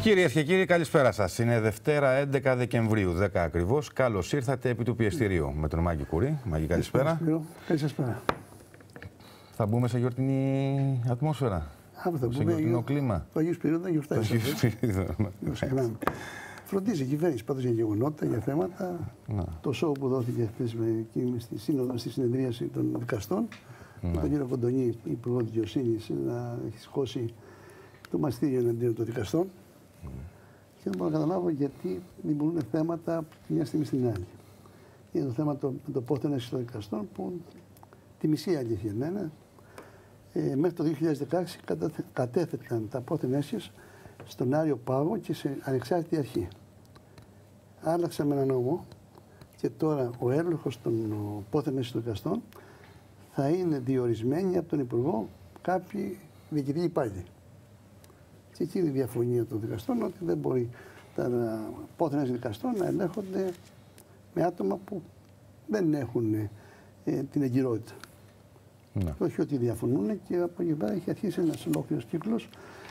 Κυρίες και κύριοι, καλησπέρα σας. Είναι Δευτέρα 11 Δεκεμβρίου, 10 ακριβώς. Καλώς ήρθατε επί του πιεστηρίου με τον Μάκη Κουρί. Μάκη, καλησπέρα. Καλησπέρα. Θα μπούμε σε γιορτινή ατμόσφαιρα. Σε γιορτινό κλίμα. Το Αγίου Σπυρίδωνα γιορτάζει. Φροντίζει η κυβέρνηση πάντως για γεγονότα, για θέματα. Το σοου που δόθηκε χθες στη συνεδρίαση των δικαστών, με τον κύριο Κοντονή, υπουργό δικαιοσύνης, να έχει σηκώσει το μαστίγιο εναντίον των δικαστών. Και δεν μπορώ να καταλάβω γιατί δημιουργούν θέματα από τη μια στιγμή στην άλλη. Είναι το θέμα με το πόθεν έσχεση των δικαστών που τη μισή αλήθεια εμένα. Μέχρι το 2016 κατέθεταν τα πόθεν έσχεση στον Άριο Πάγο και σε ανεξάρτητη αρχή. Άλλαξα με ένα νόμο και τώρα ο έλεγχος των πόθεν έσχεση των δικαστών θα είναι διορισμένοι από τον Υπουργό κάποιοι διοικητικοί υπάλληλοι. Και εκεί είναι η διαφωνία των δικαστών, ότι δεν μπορεί τα πόθεν έσχεση δικαστών να ελέγχονται με άτομα που δεν έχουν την εγκυρότητα. Ναι. Όχι ότι διαφωνούν, και από εκεί πέρα έχει αρχίσει ένας ολόκληρος κύκλος.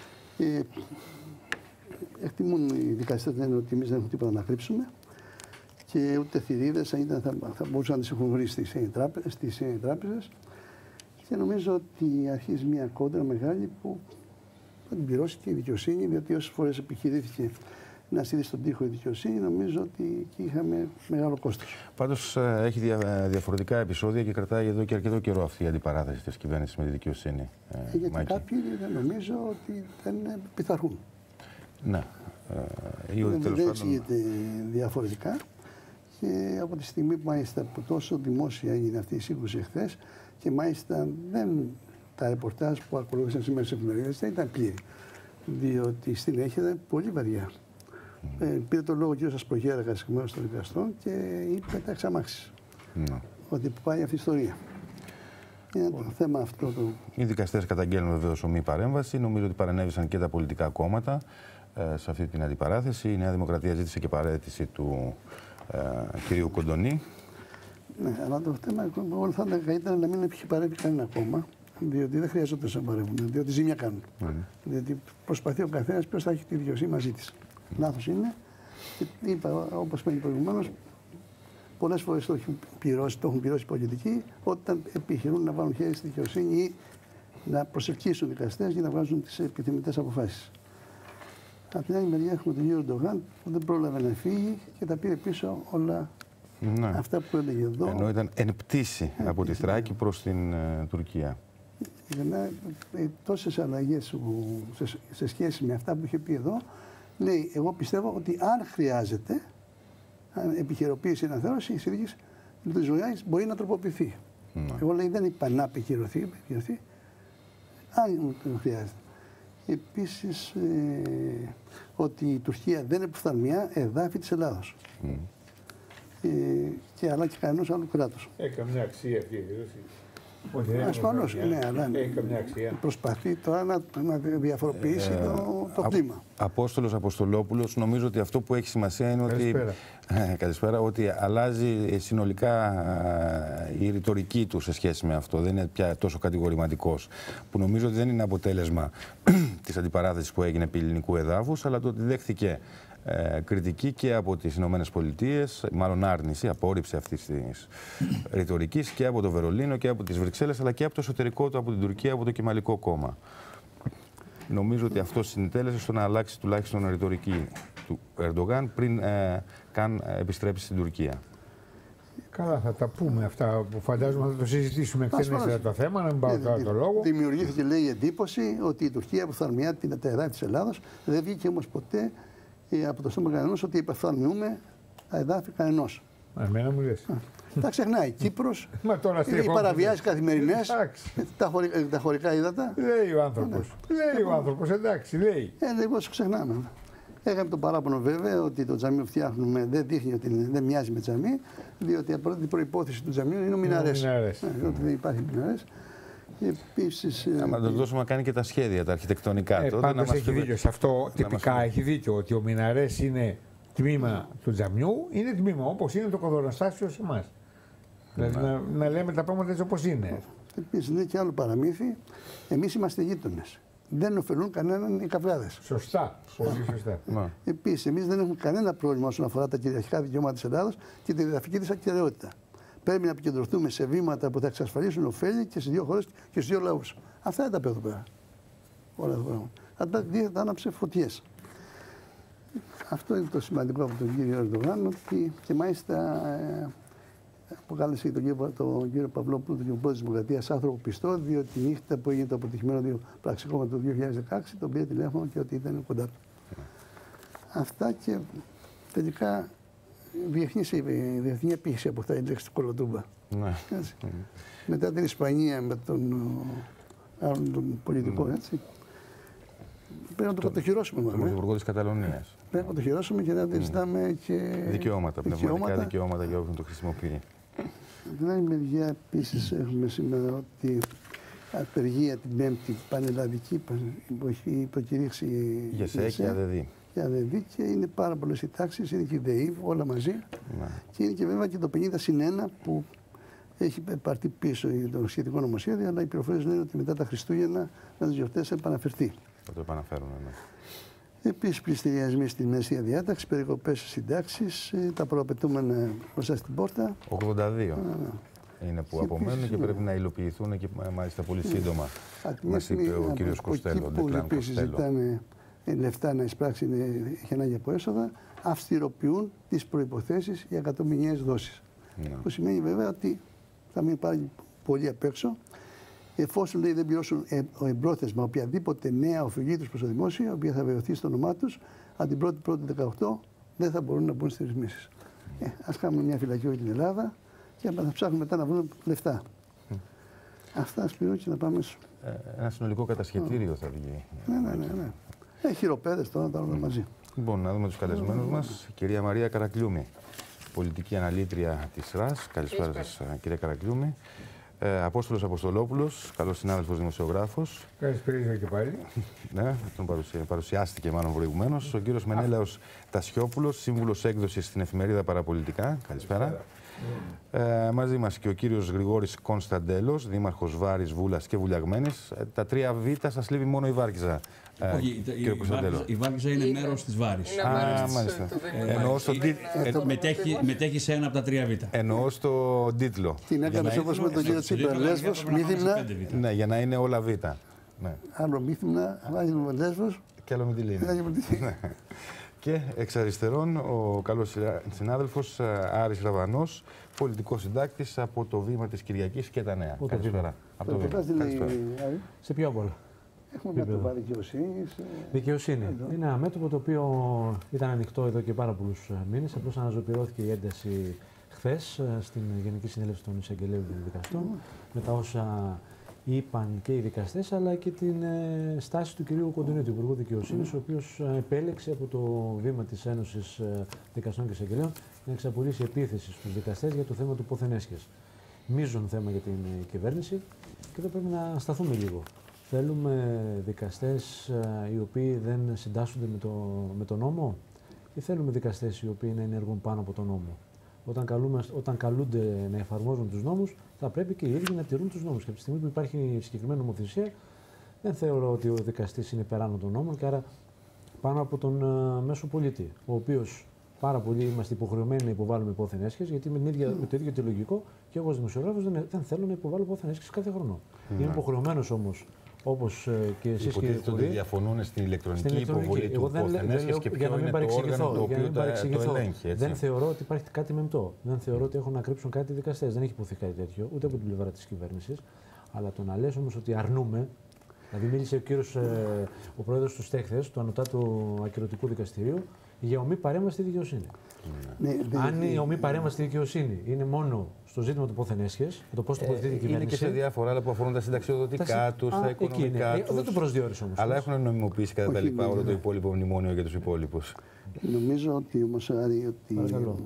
Εκτιμούν οι δικαστές ότι εμείς δεν έχουμε τίποτα να κρύψουμε και ούτε θηρίδες θα μπορούσαν να τις έχουν βρει στις τράπεζες. Και νομίζω ότι αρχίζει μια κόντρα μεγάλη που θα την πληρώσει και η δικαιοσύνη, διότι όσες φορές επιχειρήθηκε να στείλει στον τοίχο η δικαιοσύνη, νομίζω ότι εκεί είχαμε μεγάλο κόστος. Πάντως έχει διαφορετικά επεισόδια και κρατάει εδώ και αρκετό καιρό αυτή η αντιπαράθεση της κυβέρνησης με τη δικαιοσύνη. Γιατί κάποιοι νομίζω ότι δεν πειθαρχούν. Ναι. Δεν εξηγείται διαφορετικά. Και από τη στιγμή που μάλιστα που τόσο δημόσια έγινε αυτή η σύγκρουση εχθές και μάλιστα τα ρεπορτάζ που ακολούθησαν σήμερα στις εφημερίδες δεν ήταν πλήρη. Διότι η συνέχεια ήταν πολύ βαριά. Πήρε το λόγο ο κ. Ασπρογέραγας εκ μέρους των δικαστών και είπε τα εξαμάξεις. Ότι πάει αυτή η ιστορία. Είναι το θέμα αυτό. Οι δικαστές καταγγέλνουν βεβαίως ομοίη παρέμβαση. Νομίζω ότι παρενέβησαν και τα πολιτικά κόμματα σε αυτή την αντιπαράθεση. Η Νέα Δημοκρατία ζήτησε και παραίτηση του κυρίου Κοντονή. Ναι, αλλά το θέμα όλο θα ήταν καλύτερα να μην έχει παρέμβει κανένα κόμμα. Διότι δεν χρειαζόταν να παρέμβουν, διότι ζημιά κάνουν. Διότι προσπαθεί ο καθένας ποιος θα έχει τη δικαιοσύνη μαζί της. Λάθος είναι. Και είπα, όπως είπα προηγουμένως, πολλές φορές το έχουν πληρώσει οι πολιτικοί όταν επιχειρούν να βάλουν χέρι στη δικαιοσύνη ή να προσελκύσουν δικαστές για να βγάζουν τις επιθυμητές αποφάσεις. Από την άλλη μεριά έχουμε τον κύριο Ερντογάν που δεν πρόλαβε να φύγει και τα πήρε πίσω όλα αυτά που έλεγε εδώ. Ενώ ήταν εν πτήση από τη Θράκη προς την Τουρκία. Τόσες αλλαγές σε σχέση με αυτά που είχε πει εδώ, λέει, εγώ πιστεύω ότι αν χρειάζεται επιχειροποίηση ή αναθεώρηση, η συνθήκη της ζωής μπορεί να τροποποιηθεί. Εγώ λέει δεν είπα να επιχειρωθεί, αν χρειάζεται. Επίσης, ότι η Τουρκία δεν είναι προφθαλμιά εδάφη της Ελλάδος. Αλλά και κανένας άλλου κράτους. Έχει καμιά αξία αυτή η δήλωση. Ασφαλώς, ναι, αλλά προσπαθεί τώρα να διαφοροποιήσει το κλίμα. Απόστολος Αποστολόπουλος, νομίζω ότι αυτό που έχει σημασία είναι ότι, καλησπέρα, ότι αλλάζει συνολικά η ρητορική του σε σχέση με αυτό. Δεν είναι πια τόσο κατηγορηματικός, που νομίζω ότι δεν είναι αποτέλεσμα της αντιπαράθεσης που έγινε επί ελληνικού εδάφους, αλλά το ότι δέχθηκε κριτική και από τις Ηνωμένες Πολιτείες, μάλλον άρνηση, απόρριψη αυτής της ρητορικής και από το Βερολίνο και από τις Βρυξέλλες, αλλά και από το εσωτερικό του, από την Τουρκία, από το Κεμαλικό κόμμα. Νομίζω ότι αυτό συνετέλεσε στο να αλλάξει τουλάχιστον η ρητορική του Ερντογάν πριν καν επιστρέψει στην Τουρκία. Καλά, θα τα πούμε αυτά που φαντάζομαι θα το συζητήσουμε εκτενέστερα το θέμα, να μην πάω τώρα το λόγο. Δημιουργήθηκε, λέει, η εντύπωση ότι η Τουρκία αποφθαλμιά την εδάφη της Ελλάδος. Δεν βγήκε όμως ποτέ από το στόμα κανενός ότι υπερθαλμιούμε τα εδάφη κανενός. Εμένα μου λες. Τα ξεχνάει. Κύπρος, οι παραβιάσεις καθημερινές, τα χωρικά ύδατα. Λέει ο άνθρωπος. Λέει ο άνθρωπος, εντάξει, λέει. Λοιπόν, ξεχνάμε. Είχαμε το παράπονο βέβαια ότι το τζαμί που φτιάχνουμε δεν δείχνει ότι δεν μοιάζει με τζαμί, διότι η πρώτη προϋπόθεση του τζαμιού είναι ο μιναρές. Ότι δεν υπάρχει μιναρές. Επίσης. Να το δώσουμε να κάνει και τα σχέδια, τα αρχιτεκτονικά. Πάντως έχει δίκιο σε αυτό. Τυπικά έχει δίκιο ότι ο μιναρές είναι τμήμα του τζαμιού, είναι τμήμα όπως είναι το κοδωροστάσιο σε εμάς. Δηλαδή να λέμε τα πράγματα έτσι όπως είναι. Επίσης, είναι και άλλο παραμύθι. Εμείς είμαστε γείτονες. δεν ωφελούν κανέναν οι καυγάδες. Σωστά. Πολύ σωστά. Επίσης, εμείς δεν έχουμε κανένα πρόβλημα όσον αφορά τα κυριαρχικά δικαιώματα της Ελλάδας και τη εδαφική της ακεραιότητα. Πρέπει να επικεντρωθούμε σε βήματα που θα εξασφαλίσουν ωφέλη και στις δύο χώρες και στους δύο λαούς. Αυτά δεν τα πει εδώ πέρα. Όλα αυτά τα πράγματα. Θα άναψε φωτιές. Αυτό είναι το σημαντικό από τον κύριο Ερντογάν, ότι και μάλιστα αποκάλεσε τον κύριο Παυλόπουλο, τον κύριο της Δημοκρατίας, άνθρωπο πιστό, διότι τη νύχτα που έγινε το αποτυχημένο πραξικόπημα του 2016, τον πήρε τηλέφωνο και ότι ήταν κοντά του. Αυτά και τελικά διεθνή επίχυση από αυτά η λέξη του Κολοτούμπα. Μετά την Ισπανία με τον άλλον τον πολιτικό, έτσι. Πρέπει να το κατοχυρώσουμε. Τον Πρωθυπουργό της Καταλωνίας. Πρέπει να το χειρώσουμε και να ζητάμε και δικαιώματα, πνευματικά δικαιώματα για όποιον το χρησιμοποιεί. Από την άλλη μεριά, επίσης, έχουμε σήμερα ότι απεργία την Πέμπτη πανελλαδική που έχει υποκηρύξει η ΓΕΣΕ και ΑΔΕΔΗ. Και είναι πάρα πολλές οι τάξεις, είναι και η ΔΕΗ, όλα μαζί. Και είναι και βέβαια και το 50+1 που έχει πάρθει πίσω το σχετικό νομοσχέδιο, αλλά οι πληροφορίες λένε ότι μετά τα Χριστούγεννα, με τις γιορτές, θα επαναφερθεί. Θα το επαναφέρουν, ναι. Επίσης, πληστηριασμοί στη μέση διάταξη, περικοπές στις συντάξεις, τα προαπαιτούμενα μπροστά στην πόρτα. 82 είναι που απομένουν και πρέπει να υλοποιηθούν και μάλιστα πολύ σύντομα. Μας είπε ο κύριος Κοστέλο. Που επίσης ζητάνε λεφτά να εισπράξει, έχει ανάγκη από έσοδα, αυστηροποιούν τις προϋποθέσεις για εκατομμυριαίες δόσεις. Που σημαίνει βέβαια ότι θα μην πάρει πολύ απ' έξω. Εφόσον λέει, δεν πληρώσουν εμπρόθεσμα οποιαδήποτε νέα οφειλή του προς το δημόσιο, η οποία θα βεβαιωθεί στο όνομά του, από την 1η-1η-18 δεν θα μπορούν να μπουν στις ρυθμίσεις. Ας κάνουμε μια φυλακή όλη την Ελλάδα και θα ψάχνουμε μετά να βρούμε λεφτά. Αυτά σπίρω και να πάμε. Ένα συνολικό κατασχετήριο θα βγει. Ναι. Χειροπέδες τώρα, τα όλα μαζί. Λοιπόν, να δούμε τους καλεσμένους μας. Κυρία Μαρία Καρακλιούμη, πολιτική αναλήτρια της ΡΑΣ. Καλησπέρα σας, κυρία Καρακλιούμη. Απόστολος Αποστολόπουλος, καλός συνάδελφος δημοσιογράφος. Καλησπέρα και πάλι. Ναι, τον παρουσιάστηκε μάλλον προηγουμένως. Ο κύριος Μενέλαος Τασιόπουλος, σύμβουλος έκδοσης στην εφημερίδα Παραπολιτικά. Καλησπέρα. Μαζί μας και ο κύριος Γρηγόρης Κωνσταντέλος, δήμαρχος Βάρης, Βούλας και Βουλιαγμένης. Τα 3 Β σας λείπει μόνο η Βάρκιζα. Η Βάρκιζα είναι μέρος της Βάρης. Μάλιστα. Μετέχει σε ένα από τα 3 Β. Εννοώ στον τίτλο. Την έκανες όπως με τον κύριο Τσίπρα, Λέσβος, Μύθυμνα. Ναι, για να είναι όλα Β. Άλλο Μύθυμνα, άλλο Λέσβος. Και άλλο Μυτιλήνη. Και εξ αριστερών ο καλός συνάδελφος Άρης Ραβανός, πολιτικός συντάκτης από το Βήμα της Κυριακής και τα Νέα. Καλησπέρα. Από το Βήμα. Σε ποιο απ' όλα? Έχουμε μέτωπα δικαιοσύνης. Δικαιοσύνη. Είναι ένα μέτωπο το οποίο ήταν ανοιχτό εδώ και πάρα πολλούς μήνες. Απλώς αναζωπηρώθηκε η ένταση χθες στην Γενική Συνέλευση των Εισαγγελέων και Δικαστών με τα όσα είπαν και οι δικαστές, αλλά και την στάση του κυρίου Κοντονίου, του Υπουργού Δικαιοσύνης, ο οποίος επέλεξε από το βήμα της Ένωσης Δικαστών και Εισαγγελέων να εξαπολύσει επίθεση στους δικαστές για το θέμα του πόθεν έσχες. Μείζον θέμα για την κυβέρνηση και εδώ πρέπει να σταθούμε λίγο. Θέλουμε δικαστές οι οποίοι δεν συντάσσονται με τον νόμο ή θέλουμε δικαστές οι οποίοι να ενεργούν πάνω από τον νόμο? Όταν καλούνται να εφαρμόζουν τους νόμους, θα πρέπει και οι ίδιοι να τηρούν τους νόμους. Και από τη στιγμή που υπάρχει συγκεκριμένη νομοθεσία, δεν θεωρώ ότι ο δικαστής είναι περάνω των νόμων και άρα πάνω από τον μέσο πολίτη, ο οποίος πάρα πολλοί είμαστε υποχρεωμένοι να υποβάλουμε πόθεν έσχες, γιατί με το ίδιο τη λογικό και εγώ ως δημοσιογράφος δεν θέλω να υποβάλω πόθεν έσχες κάθε χρόνο. Είμαι υποχρεωμένος όμως. Όπως και εσείς, υποτίθεται ότι διαφωνούν στην ηλεκτρονική υποβολή του πόθεν έσχες και ποιο είναι το όργανο το οποίο το ελέγχει. Δεν θεωρώ ότι υπάρχει κάτι μεμπτό. Δεν θεωρώ ότι έχουν να κρύψουν κάτι οι δικαστές. Δεν έχει υποθεί κάτι τέτοιο, ούτε από την πλευρά της κυβέρνησης. Αλλά το να λες όμως ότι αρνούμε. Δηλαδή, μίλησε ο πρόεδρος του ΣΤΕΧΘΕΣ, του Ανωτάτου Ακυρωτικού Δικαστηρίου, για ομή παρέμβαση στη δικαιοσύνη. Αν η ομή παρέμβαση στη δικαιοσύνη είναι μόνο στο ζήτημα του πόθεν έσχες, το πώς τοποθετείται η κυβέρνηση. Είναι και σε διάφορα άλλα που αφορούν τα συνταξιοδοτικά τους, τα οικονομικά τους. Δεν το προσδιορίσε όμως. Αλλά έχουν νομιμοποιήσει κατά τα λοιπά όλο το υπόλοιπο μνημόνιο για τους υπόλοιπους. Νομίζω ότι όμως, Άρη, ότι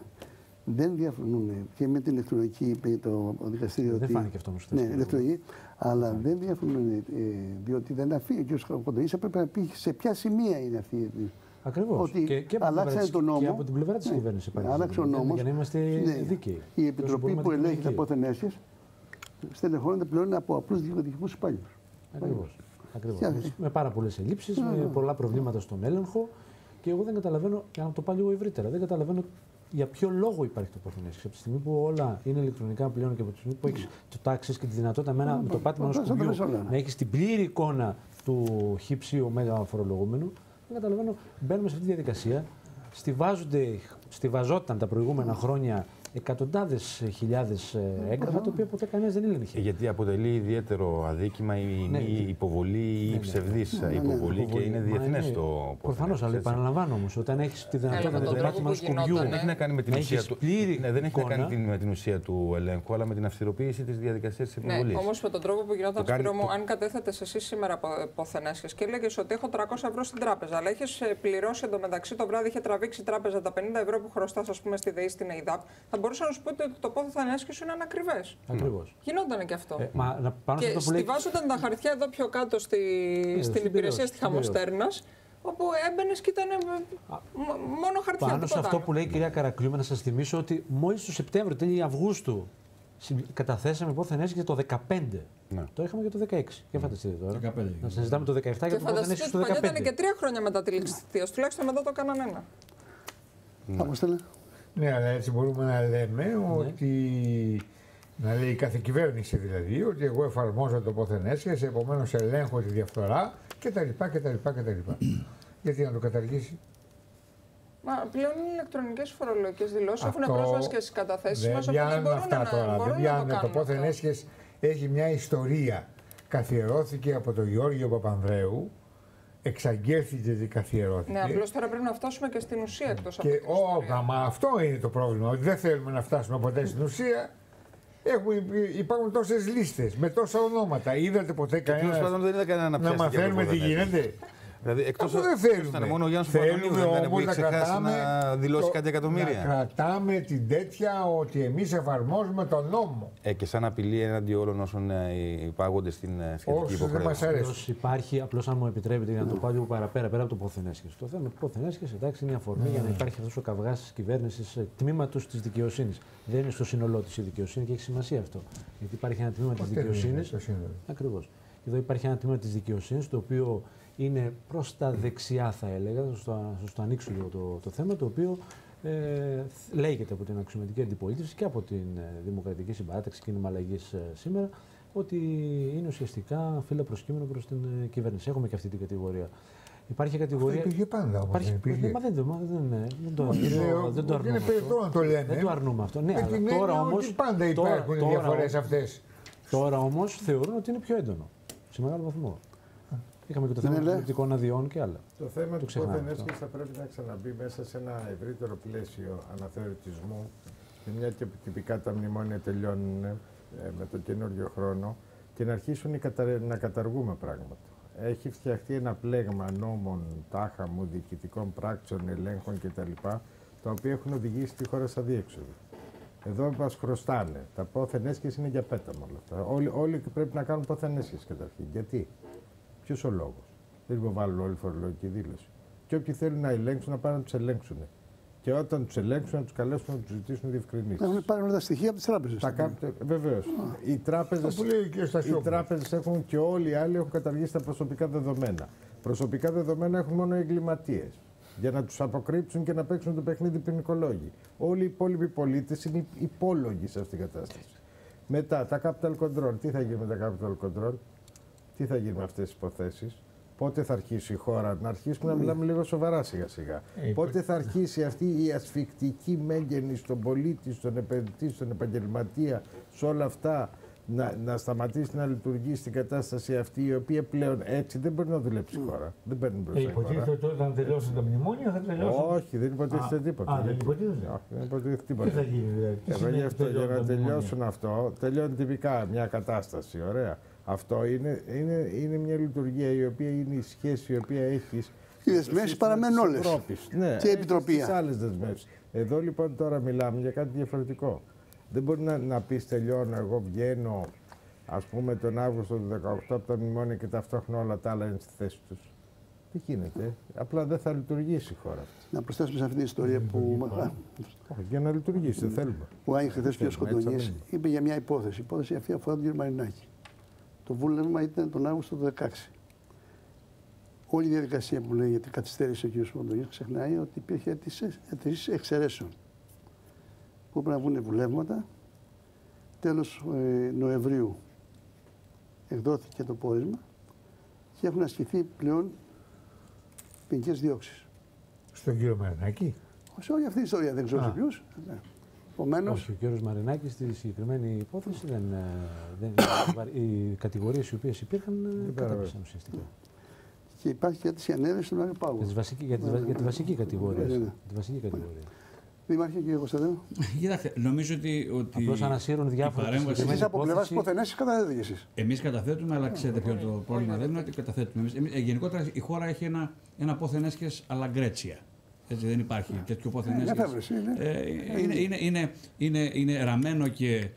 δεν διαφωνούν και με την ηλεκτρονική, το δικαστήριο. Δεν φάνηκε αυτό όμως. Ναι, ηλεκτρονική, αλλά δεν διαφωνούν, διότι δεν αφήνει. Ο κ. Κοντονής έπρεπε να πει σε ποια σημεία είναι αυτή. Ακριβώς. Ότι αλλάξανε τον νόμο. Και από την πλευρά της κυβέρνησης υπάρχει. Άλλαξε ο νόμος. Για να είμαστε δίκαιοι. Η Επιτροπή που ελέγχει τα πόθεν έσχες στελεχώνεται πλέον από απλούς διοικητικούς υπάλληλους. Ακριβώς. Ακριβώς. Με πάρα πολλές ελλείψεις, με πολλά προβλήματα στον έλεγχο. Και εγώ δεν καταλαβαίνω, για να το πάω λίγο ευρύτερα, δεν καταλαβαίνω για ποιο λόγο υπάρχει το πόθεν έσχεση. Από τη στιγμή που όλα είναι ηλεκτρονικά πλέον και από τη στιγμή που έχει το τάξη και τη δυνατότητα με το πάτημα ενός κουμπιού να έχει την πλήρη εικόνα του χύψη ωμέγα φορολογούμενου, δεν καταλαβαίνω. Μπαίνουμε σε αυτή τη διαδικασία. Στιβαζόταν τα προηγούμενα χρόνια εκατοντάδες χιλιάδες έγγραφα, τα οποία ποτέ κανένας δεν έλεγχε. Γιατί αποτελεί ιδιαίτερο αδίκημα η μη υποβολή ή η ψευδής υποβολή και είναι διεθνές το πόθεν. Προφανώς, αλλά επαναλαμβάνω όμως, όταν έχεις τη δυνατότητα με το πάτημα ενός κουμπιού. Δεν έχει να κάνει με την ουσία του. Δεν έχει να κάνει με την ουσία του ελέγχου, αλλά με την αυστηροποίηση της διαδικασίας της υποβολής. Ναι, όμως με τον τρόπο που γινόταν, Σπύρο μου, αν κατέθετες εσύ σήμερα πόθεν έσχεση και έλεγες ότι έχω 300 ευρώ στην τράπεζα, αλλά έχεις πληρώσει εντωμεταξύ το βράδυ, είχε τραβήξει η τράπεζα τα 50 ευρώ που χρωστάς, ας πούμε, στη ΔΕΗ, στην ΕΙΔΑΠ, θα μπορούσα να σου πω ότι το πόθεν έσχεση είναι ανακριβές. Ακριβώς. Γινόταν και αυτό. Και στιβάζονταν τα χαρτιά εδώ πιο κάτω στην υπηρεσία στη Χαμοστέρνας, όπου έμπαινες και ήταν μόνο χαρτιά. Πάνω σε αυτό που λέει η κυρία Καρακλείου, να σας θυμίσω ότι μόλις το Σεπτέμβριο, τέλη Αυγούστου, καταθέσαμε πόθεν έσχεση το 2015. Ναι. Το είχαμε και το 2016. Και φανταστείτε τώρα. 15. Να συζητάμε το 2017 για το πόθεν έσχεση το 2015. Ήταν και 3 χρόνια μετά τη λήξη της θητείας. Τουλάχιστον μετά το έκαναν ένα. Ναι, αλλά έτσι μπορούμε να λέμε ότι. Να λέει η κάθε κυβέρνηση δηλαδή ότι εγώ εφαρμόζω το πόθεν έσχεση, επομένως ελέγχω τη διαφθορά κτλ. Γιατί να το καταργήσει. Μα πλέον είναι ηλεκτρονικές φορολογικές δηλώσεις, έχουν πρόσβαση και στις καταθέσεις μας. Δεν πιάνουν αυτά τώρα. Δεν πιάνουν. Το πόθεν έσχεση έχει μια ιστορία. Καθιερώθηκε από τον Γιώργο Παπανδρέου. Εξαγγέλθηκε και καθιερώθηκε. Ναι, απλώς τώρα πρέπει να φτάσουμε και στην ουσία εκτός από μα αυτό είναι το πρόβλημα. Ότι δεν θέλουμε να φτάσουμε ποτέ στην ουσία. Υπάρχουν τόσες λίστες με τόσα ονόματα. Είδατε ποτέ κανένα να μαθαίνουμε τι γίνεται. Δηλαδή, εκτός από δεν θέλουμε. Μόνο ο Γιάννης Παπανδρέου δεν ήταν που είχε ξεχάσει να δηλώσει κάτι εκατομμύρια. Να κρατάμε την τέτοια ότι εμείς εφαρμόζουμε τον νόμο. Και σαν απειλή έναντι όλων όσων υπάγονται στην σχετική υποχρέωση. Υπάρχει, απλώς αν μου επιτρέπετε, για να το πάω λίγο παραπέρα, πέρα από το πόθεν έσχεση. Το θέμα του πόθεν έσχεση, εντάξει, είναι η αφορμή για να υπάρχει αυτός ο καυγάς της κυβέρνησης, τμήματος της δικαιοσύνης. Δεν είναι στο σύνολό της η δικαιοσύνη και έχει σημασία αυτό. Γιατί υπάρχει ένα τμήμα της δικαιοσύνης. Ακριβώς. Εδώ υπάρχει ένα τμήμα της δικαιοσύνης, το οποίο είναι προς τα δεξιά, θα έλεγα, στο ανοίξω λίγο το θέμα, το οποίο λέγεται από την αξιωματική αντιπολίτευση και από την Δημοκρατική Συμπαράταξη Κίνημα Αλλαγής σήμερα, ότι είναι ουσιαστικά φύλλα προσκύμενο προς την κυβέρνηση. Έχουμε και αυτή την κατηγορία. Υπάρχει κατηγορία. Αυτό υπήρχε πάντα όμως. Δεν το αρνούμε. Είναι περιττό να το λέμε. Δεν το αρνούμε αυτό. Ναι, αλλά τώρα όμως. Πάντα υπάρχουν οι διαφορές αυτές. Τώρα όμως θεωρούν ότι είναι πιο έντονο. Σε μεγάλο βαθμό. Είχαμε και το θέμα των τηλεοπτικών αδειών και άλλα. Το θέμα του πόθεν έσχεση θα πρέπει να ξαναμπεί μέσα σε ένα ευρύτερο πλαίσιο αναθεωρητισμού. Και μια και τυπικά τα μνημόνια τελειώνουν με το καινούριο χρόνο και να αρχίσουν να καταργούμε πράγματα. Έχει φτιαχτεί ένα πλέγμα νόμων, τάχα μου, διοικητικών πράξεων, ελέγχων κτλ. Τα οποία έχουν οδηγήσει τη χώρα σε αδίέξοδο. Εδώ μας χρωστάνε. Τα πόθεν έσχεση είναι για πέταμα όλα αυτά. Όλοι πρέπει να κάνουν πόθεν έσχεση καταρχήν. Γιατί? Ποιος ο λόγος? Δεν υποβάλλουν όλη φορολογική δήλωση. Και όποιοι θέλουν να ελέγξουν, να πάνε να τους ελέγξουν. Και όταν τους ελέγξουν, να τους καλέσουν να τους ζητήσουν διευκρινήσεις. Έχουν πάρει όλα τα στοιχεία από τις τράπεζες. Βεβαίως. Οι τράπεζες έχουν και όλοι οι άλλοι έχουν καταργήσει τα προσωπικά δεδομένα. Προσωπικά δεδομένα έχουν μόνο οι εγκληματίες. Για να τους αποκρύψουν και να παίξουν το παιχνίδι ποινικολόγοι. Όλοι οι υπόλοιποι πολίτες είναι υπόλογοι σε αυτήν την κατάσταση. Μετά, τα capital control. Τι θα γίνει με τα capital control? Τι θα γίνει με αυτές τις υποθέσεις? Πότε θα αρχίσει η χώρα να αρχίσουμε να μιλάμε λίγο σοβαρά σιγά σιγά? Πότε θα αρχίσει αυτή η ασφικτική μέγενη στον πολίτη, στον επενδυτή, στον επαγγελματία, σε όλα αυτά να σταματήσει να λειτουργεί στην κατάσταση αυτή, η οποία πλέον έτσι δεν μπορεί να δουλέψει η χώρα. Δεν παίρνει μπροστά η χώρα. Υποτίθεται ότι όταν τελειώσουν τα μνημόνια θα τελειώσουν. Όχι, δεν υποτίθεται τίποτα. Δεν υποτίθεται. Δεν υποτίθεται τίποτα. Τι θα γίνει δηλαδή? Για να τελειώσουν αυτό, τελειώνει τυπικά μια κατάσταση. Ωραία. Αυτό είναι μια λειτουργία η οποία είναι η σχέση η οποία έχεις. Οι δεσμεύσεις παραμένουν όλες. Ναι, και η επιτροπή. Τις άλλες δεσμεύσεις. Εδώ λοιπόν τώρα μιλάμε για κάτι διαφορετικό. Δεν μπορεί να πεις τελειώνω, εγώ βγαίνω ας πούμε τον Αύγουστο του 2018 από τα μνημόνια και ταυτόχρονα όλα τα άλλα είναι στη θέση τους. Τι γίνεται? Απλά δεν θα λειτουργήσει η χώρα. Να προσθέσουμε σε αυτή την ιστορία που. Όχι, για να λειτουργήσει, δεν θέλουμε. Που άγγιξε χθες ο κ. Κοντονής, είπε για μια υπόθεση. Η υπόθεση αυτή αφορά τον κ. Μαρινάκη. Το βούλευμα ήταν τον Αύγουστο του 2016. όλη η διαδικασία που λέγεται καθυστέρησε ο κ. Κοντονής ξεχνάει ότι υπήρχε αιτήσεις εξαιρέσεων που πρέπει να βγουν βουλεύματα. Τέλος Νοεμβρίου εκδόθηκε το πόρισμα και έχουν ασκηθεί πλέον ποινικές διώξεις. Στον κύριο Μαρινάκη. Σε όλη αυτή η ιστορία, δεν ξέρω σε ποιους. Όχι, ο κύριος Μαρινάκης στη συγκεκριμένη υπόθεση οι κατηγορίες οι οποίες υπήρχαν κατάπεσαν ουσιαστικά. Και υπάρχει και αίτηση ανέρεση στον Άγιο Πάγο. Για τη βασική κατηγορία. Δήμαρχε, κύριε Κωνσταντίνο. Κοιτάξτε, νομίζω ότι. Απλώς ανασύρουν διάφορα. Εσείς από πλευράς υποθενέσης καταθέτετε εσείς. Εμείς καταθέτουμε, αλλά ξέρετε ποιο το πρόβλημα δεν είναι ότι καταθέτουμε. Γενικότερα η χώρα έχει ένα πόθενέσχες αλαγκρέτσια. Έτσι, δεν υπάρχει τέτοιο πόθενέσχες. Είναι ραμμένο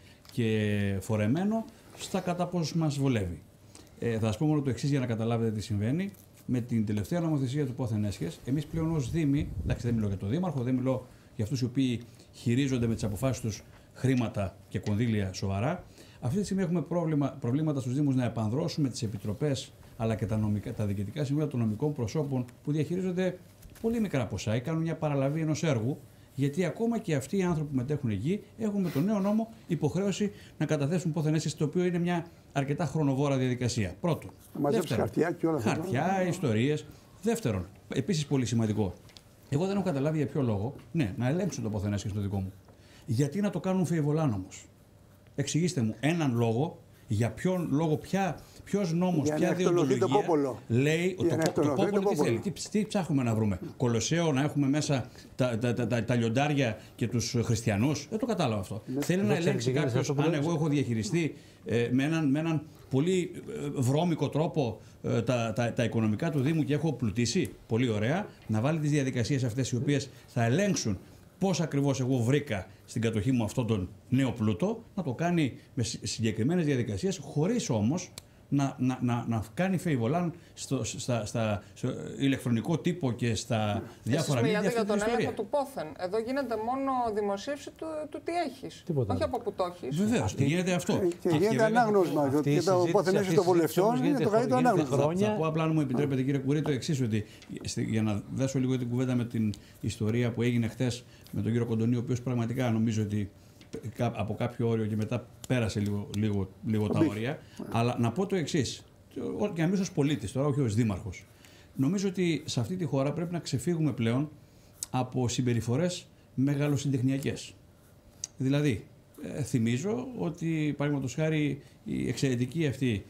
και φορεμένο στα κατά πώς μας βολεύει. Θα σας πω μόνο το εξής για να καταλάβετε τι συμβαίνει. Με την τελευταία νομοθεσία του πόθενέσχες, εμείς πλέον ως Δήμοι, εντάξει, δεν μιλώ για το Δήμαρχο, δεν μιλώ για αυτούς οι οποίοι χειρίζονται με τις αποφάσεις τους χρήματα και κονδύλια σοβαρά. Αυτή τη στιγμή έχουμε προβλήματα στους Δήμους να επανδρώσουμε τις επιτροπές αλλά και τα διοικητικά συμβούλια των νομικών προσώπων που διαχειρίζονται πολύ μικρά ποσά ή κάνουν μια παραλαβή ενός έργου. Γιατί ακόμα και αυτοί οι άνθρωποι που μετέχουν εκεί έχουν με τον νέο νόμο υποχρέωση να καταθέσουν πόθενέσχες, το οποίο είναι μια αρκετά χρονοβόρα διαδικασία. Πρώτον. Δεύτερον, χαρτιά και όλα αυτά. Χαρτιά, ιστορίες. Δεύτερον, επίσης πολύ σημαντικό. Εγώ δεν έχω καταλάβει για ποιο λόγο, να ελέγξουν το πόθενέσχες στο δικό μου. Γιατί να το κάνουν φεϊβολάν όμως. Εξηγήστε μου έναν λόγο, για ποιον λόγο, ποιος νόμος, ποια διοντολογία λέει ότι το πόπολο τι θέλει, τι ψάχνουμε να βρούμε. Κολοσσέο να έχουμε μέσα τα λιοντάρια και τους χριστιανούς. Δεν το κατάλαβα αυτό. Θέλει να ελέγξει κάποιος αν εγώ έχω διαχειριστεί με έναν πολύ βρώμικο τρόπο τα οικονομικά του Δήμου και έχω πλουτίσει. Πολύ ωραία. Να βάλει τις διαδικασίες αυτές οι οποίες θα ελέγξουν πώς ακριβώς εγώ βρήκα στην κατοχή μου αυτόν τον νέο πλούτο, να το κάνει με συγκεκριμένες διαδικασίες, χωρίς όμως να κάνει φεϊβολάν στο ηλεκτρονικό τύπο και στα διάφορα μίδια. Μιλάτε για τον έλεγχο του πόθεν. Εδώ γίνεται μόνο δημοσίευση του τι έχεις. Όχι από που το έχεις. Βεβαίως, γίνεται αυτό. Και γίνεται ανάγνωσμα. Και το πόθεν των βουλευτών είναι το καλύτερο ανάγνωσμα. Θα πω απλά, αν μου επιτρέπετε, κύριε Κουρί, το εξής, ότι για να δέσω λίγο την κουβέντα με την ιστορία που έγινε χθες με τον κύριο Κοντονή, ο οποίος πραγματικά νομίζω ότι από κάποιο όριο και μετά πέρασε λίγο τα όρια. Αλλά να πω το εξής, και εμείς ως πολίτης, τώρα όχι ως δήμαρχος, νομίζω ότι σε αυτή τη χώρα πρέπει να ξεφύγουμε πλέον από συμπεριφορές μεγαλοσυντεχνιακές. Δηλαδή, θυμίζω ότι, παραδείγματος χάρη, η εξαιρετική αυτή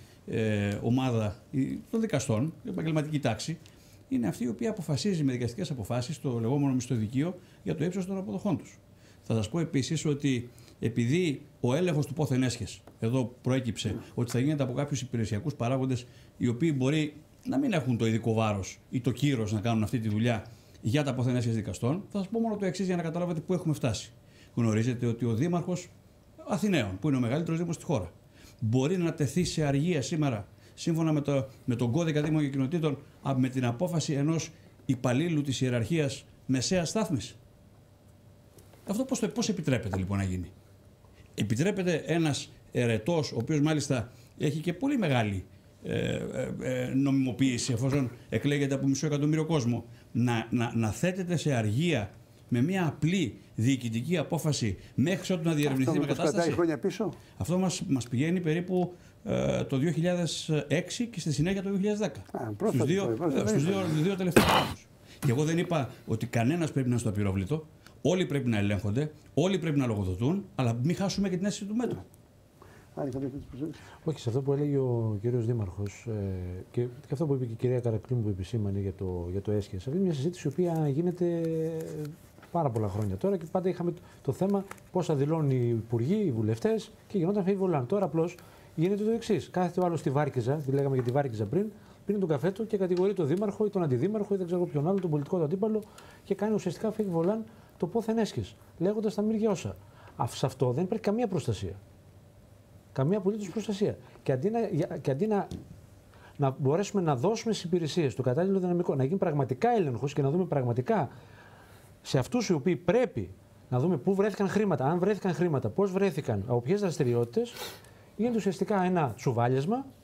ομάδα των δικαστών, η επαγγελματική τάξη, είναι αυτή η οποία αποφασίζει με δικαστικές αποφάσεις το λεγόμενο μισθοδικείο για το ύψος των αποδοχών τους. Θα σας πω επίσης ότι επειδή ο έλεγχος του πόθενέσχες εδώ προέκυψε ότι θα γίνεται από κάποιους υπηρεσιακούς παράγοντες οι οποίοι μπορεί να μην έχουν το ειδικό βάρος ή το κύρος να κάνουν αυτή τη δουλειά για τα πόθενέσχες δικαστών, θα σας πω μόνο το εξής για να καταλάβετε πού έχουμε φτάσει. Γνωρίζετε ότι ο Δήμαρχος Αθηναίων, που είναι ο μεγαλύτερος Δήμος στη χώρα, μπορεί να τεθεί σε αργία σήμερα, σύμφωνα με τον κώδικα Δήμων και Κοινοτήτων, με την απόφαση ενός υπαλλήλου της ιεραρχίας μεσαίας στάθμης. Αυτό πώς επιτρέπεται λοιπόν να γίνει? Επιτρέπεται ένας ερετός, ο οποίος μάλιστα έχει και πολύ μεγάλη νομιμοποίηση, εφόσον εκλέγεται από 500.000 κόσμο, να θέτεται σε αργία με μια απλή διοικητική απόφαση μέχρι ότου να διερευνηθεί με κατάσταση? Χρόνια πίσω. Αυτό μας πηγαίνει περίπου το 2006 και στη συνέχεια το 2010. Στους δύο τελευταίους χρόνους. Και εγώ δεν είπα ότι κανένας πρέπει να είναι στο απειρόβλητο. Όλοι πρέπει να ελέγχονται, όλοι πρέπει να λογοδοτούν, αλλά μην χάσουμε και την αίσθηση του μέτρου. Όχι, σε αυτό που έλεγε ο κύριος Δήμαρχος και αυτό που είπε και η κυρία Καρακλήμου που επισήμανε για το έσχες, αυτή είναι μια συζήτηση η οποία γίνεται πάρα πολλά χρόνια τώρα και πάντα είχαμε το θέμα πώς θα δηλώνουν οι υπουργοί, οι βουλευτές και γινόταν φεϊβολάν. Τώρα απλώς γίνεται το εξής. Κάθεται ο άλλος στη Βάρκιζα, λέγαμε για τη Βάρκιζα πριν, πίνει τον καφέ του και κατηγορεί τον δήμαρχο ή τον αντιδήμαρχο ή δεν ξέρω ποιον άλλο, τον πολιτικό του αντίπαλο και κάνει ουσιαστικά φεϊβολάν το πόθεν έσχες, λέγοντας τα μύρια όσα. Σε αυτό δεν υπάρχει καμία προστασία. Καμία απολύτως προστασία. Και αντί να μπορέσουμε να δώσουμε στις υπηρεσίες το κατάλληλο δυναμικό, να γίνει πραγματικά έλεγχος και να δούμε πραγματικά σε αυτούς οι οποίοι πρέπει να δούμε πού βρέθηκαν χρήματα, αν βρέθηκαν χρήματα, πώς βρέθηκαν, από ποιες δραστηριότητες, γίνεται ουσιαστικά ένα τσουβάλιασμα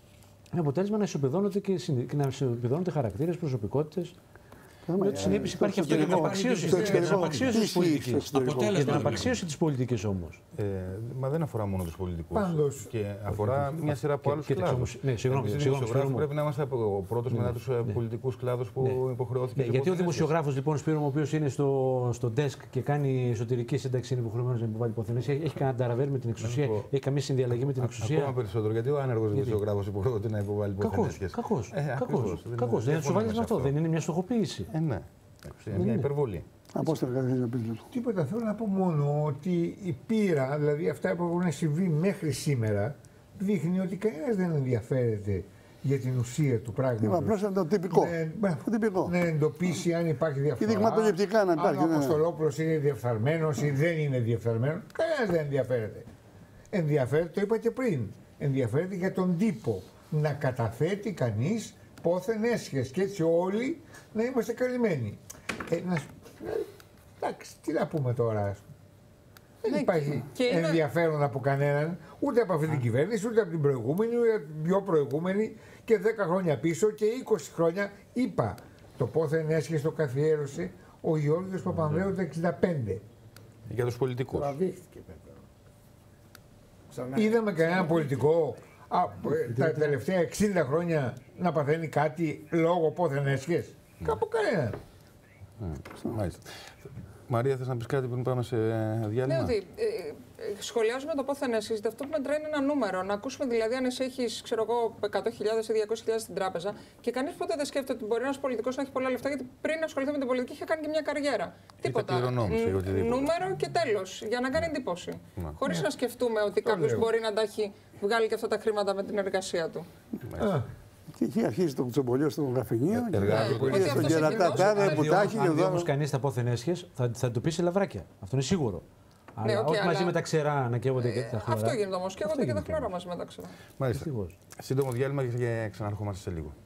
Με αποτέλεσμα να ισοπεδώνονται και να ισοπεδώνονται χαρακτήρες, προσωπικότητες. Διότι συνήθως υπάρχει αυτό και την απαξίωση της πολιτικής. Και την απαξίωση της πολιτικής όμως. Μα δεν αφορά μόνο τους πολιτικούς. Και αφορά μια σειρά από άλλους κλάδους. Ναι, συγγνώμη. Πρέπει να είμαστε ο πρώτος μετά τους πολιτικούς κλάδους που υποχρεώθηκε. Γιατί ο δημοσιογράφος, λοιπόν, Σπύρο, ο οποίος είναι στο desk και κάνει εσωτερική σύνταξη, είναι υποχρεωμένος να υποβάλει υποθέσεις, έχει κανένα ταραβέρ με την εξουσία, έχει καμία συνδιαλλαγή με την εξουσία. Ακόμα περισσότερο. Γιατί ο άνεργος δημοσιογράφος υποχρεώται να υποβάλει υποθέσεις. Κακός. Δεν του βάλει με αυτό. Δεν είναι μια στοχοποίηση. Ναι. Είναι μια υπερβολή. Απόστολο, κάτι θέλει να πει. Τίποτα. Θέλω να πω μόνο ότι η πείρα, δηλαδή αυτά που έχουν συμβεί μέχρι σήμερα, δείχνει ότι κανένας δεν ενδιαφέρεται για την ουσία του πράγματος. Απλώς είναι το τυπικό. Να εντοπίσει αν υπάρχει διαφορά. Και δειγματοληπτικά να υπάρχει. Αν ο Αποστολόπουλος είναι διεφθαρμένος ή δεν είναι διεφθαρμένος, κανένας δεν ενδιαφέρεται. Ενδιαφέρεται, το είπα και πριν, ενδιαφέρεται για τον τύπο. Να καταθέτει κανείς πόθεν έσχες και έτσι όλοι να είμαστε καλυμμένοι. Εντάξει, τι να πούμε τώρα. Δεν υπάρχει ενδιαφέρον από κανέναν, ούτε από αυτή την κυβέρνηση, ούτε από την προηγούμενη, ούτε από την πιο προηγούμενη και 10 χρόνια πίσω και 20 χρόνια. Είπα, το πόθεν έσχες το καθιέρωσε ο Γιώργος Παπανδρέου το 1965. Για τους πολιτικούς. Είδαμε κανέναν πολιτικό τα τελευταία 60 χρόνια να παθαίνει κάτι λόγω πόθεν έσχες. Κάπου κανέναν. Μάλιστα. Μαρία, θες να πεις κάτι πριν πάμε σε διάλειμμα? Ναι, ότι σχολιάζουμε το πόθεν έσχες. Αυτό που μετράει είναι ένα νούμερο. Να ακούσουμε δηλαδή αν εσύ έχεις, ξέρω εγώ, 100.000 ή 200.000 στην τράπεζα και κανείς ποτέ δεν σκέφτεται ότι μπορεί ένας πολιτικός να έχει πολλά λεφτά, γιατί πριν ασχοληθεί με την πολιτική είχε κάνει και μια καριέρα. Τίποτα. Νούμερο και τέλος. Για να κάνει εντύπωση. Χωρίς να σκεφτούμε ότι κάποιος μπορεί να τα έχει βγάλει και αυτά τα χρήματα με την εργασία του. Και εκεί αρχίζει το κουτσομπολιό στο γραφενείο. Στον κερατά τάδε που τα έχει. Αν δει όμως κανείς τα πόθεν έσχες, θα του πει σε λαβράκια. Αυτό είναι σίγουρο. Αλλά όχι μαζί με τα ξερά ανακαίβονται και τα χλωρά. Αυτό γίνεται όμως. Καίγονται και τα χλωρά μαζί με τα ξερά. Μάλιστα. Σύντομο διάλειμμα και ξαναρχόμαστε σε λίγο.